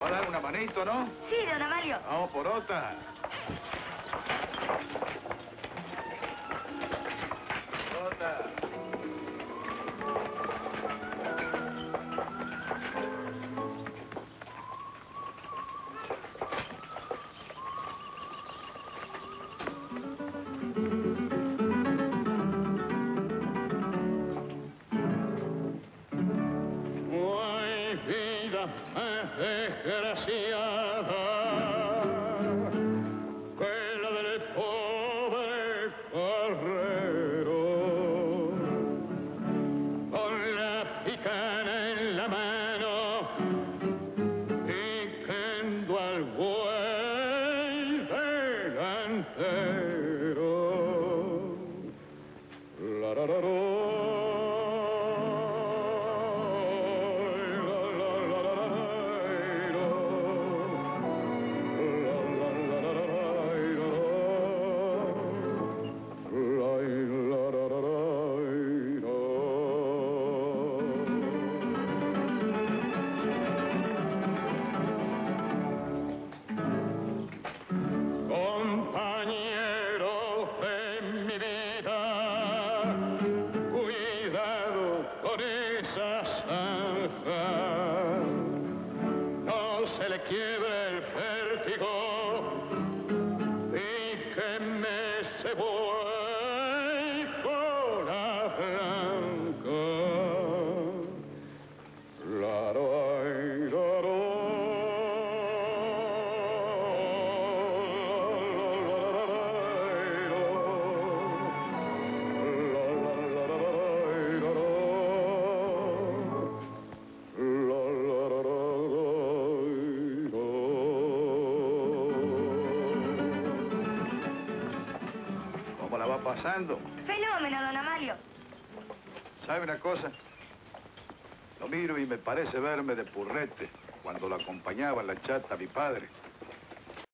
¿Va a dar una manito, no? Sí, don Amalio. Vamos por otra. Otra. Desgraciada que la del pobre carrero, con la picana en la mano, piquendo al buey delantero. La, la, la, la. Compañero de mi vida, cuidado con esa zanja, no se le quiebre el vértigo y que me se vuelva la blanca. La, la, la, la. ¿Cómo la va pasando? Fenómeno, don Amalio. ¿Sabe una cosa? Lo miro y me parece verme de purrete cuando lo acompañaba en la chata mi padre.